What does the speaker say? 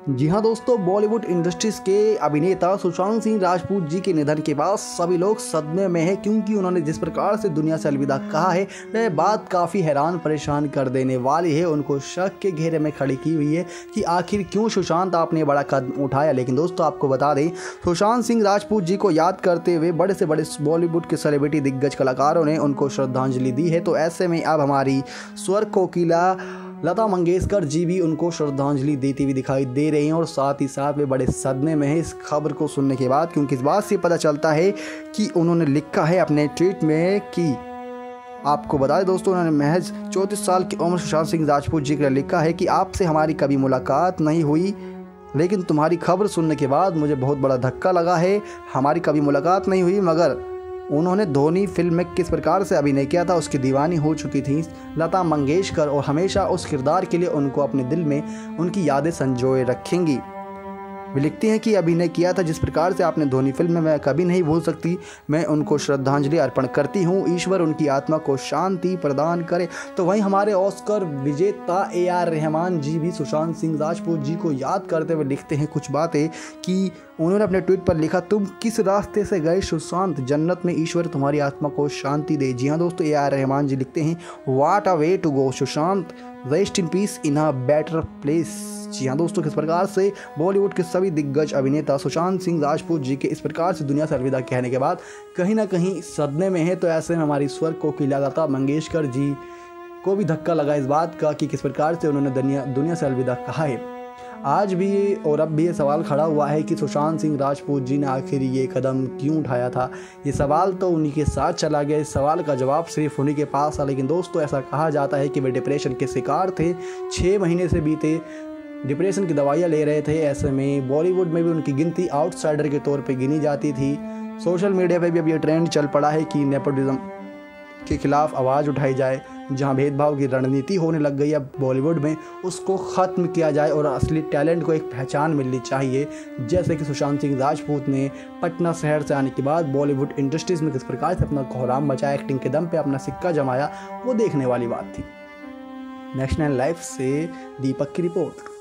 जी हाँ दोस्तों, बॉलीवुड इंडस्ट्रीज के अभिनेता सुशांत सिंह राजपूत जी के निधन के बाद सभी लोग सदमे में हैं, क्योंकि उन्होंने जिस प्रकार से दुनिया से अलविदा कहा है वह बात काफ़ी हैरान परेशान कर देने वाली है। उनको शक के घेरे में खड़ी की हुई है कि आखिर क्यों सुशांत आपने बड़ा कदम उठाया। लेकिन दोस्तों आपको बता दें, सुशांत सिंह राजपूत जी को याद करते हुए बड़े से बड़े बॉलीवुड के सेलिब्रिटी दिग्गज कलाकारों ने उनको श्रद्धांजलि दी है। तो ऐसे में अब हमारी स्वर कोकिला लता मंगेशकर जी भी उनको श्रद्धांजलि देती हुई दिखाई दे रही हैं और साथ ही साथ वे बड़े सदमे में हैं इस खबर को सुनने के बाद, क्योंकि इस बात से पता चलता है कि उन्होंने लिखा है अपने ट्वीट में कि आपको बता दें दोस्तों, उन्होंने महज 34 साल की उम्र सुशांत सिंह राजपूत जी के लिए लिखा है कि आपसे हमारी कभी मुलाकात नहीं हुई, लेकिन तुम्हारी खबर सुनने के बाद मुझे बहुत बड़ा धक्का लगा है। हमारी कभी मुलाकात नहीं हुई, मगर उन्होंने धोनी फिल्म में किस प्रकार से अभिनय किया था उसकी दीवानी हो चुकी थी लता मंगेशकर, और हमेशा उस किरदार के लिए उनको अपने दिल में उनकी यादें संजोए रखेंगी। वे लिखती हैं कि अभिनय किया था जिस प्रकार से आपने धोनी फिल्म में, मैं कभी नहीं भूल सकती। मैं उनको श्रद्धांजलि अर्पण करती हूँ। ईश्वर उनकी आत्मा को शांति प्रदान करे। तो वहीं हमारे ऑस्कर विजेता AR रहमान जी भी सुशांत सिंह राजपूत जी को याद करते हुए लिखते हैं कुछ बातें कि उन्होंने अपने ट्वीट पर लिखा, तुम किस रास्ते से गए सुशांत, जन्नत में ईश्वर तुम्हारी आत्मा को शांति दे। जी हाँ दोस्तों, AR रहमान जी लिखते हैं, what a way to go Sushant, rest in peace in a better place. जी हाँ दोस्तों, किस प्रकार से बॉलीवुड के सभी दिग्गज अभिनेता सुशांत सिंह राजपूत जी के इस प्रकार से दुनिया से अलविदा कहने के बाद कहीं ना कहीं सदमे में है। तो ऐसे में हमारी स्वर कोकिला लता मंगेशकर जी को भी धक्का लगा इस बात का कि किस प्रकार से उन्होंने दुनिया से अलविदा कहा है। आज भी और अब भी ये सवाल खड़ा हुआ है कि सुशांत सिंह राजपूत जी ने आखिर ये कदम क्यों उठाया था। ये सवाल तो उन्हीं के साथ चला गया, इस सवाल का जवाब सिर्फ उन्हीं के पास था। लेकिन दोस्तों ऐसा कहा जाता है कि वे डिप्रेशन के शिकार थे, 6 महीने से बीते डिप्रेशन की दवाइयाँ ले रहे थे। ऐसे में बॉलीवुड में भी उनकी गिनती आउटसाइडर के तौर पे गिनी जाती थी। सोशल मीडिया पे भी अब ये ट्रेंड चल पड़ा है कि नेपोटिज्म के खिलाफ आवाज़ उठाई जाए, जहां भेदभाव की रणनीति होने लग गई है बॉलीवुड में, उसको ख़त्म किया जाए और असली टैलेंट को एक पहचान मिलनी चाहिए। जैसे कि सुशांत सिंह राजपूत ने पटना शहर से आने के बाद बॉलीवुड इंडस्ट्रीज़ में किस प्रकार से अपना कोहराम मचाया, एक्टिंग के दम पे अपना सिक्का जमाया, वो देखने वाली बात थी। नेशनल लाइफ से दीपक की रिपोर्ट।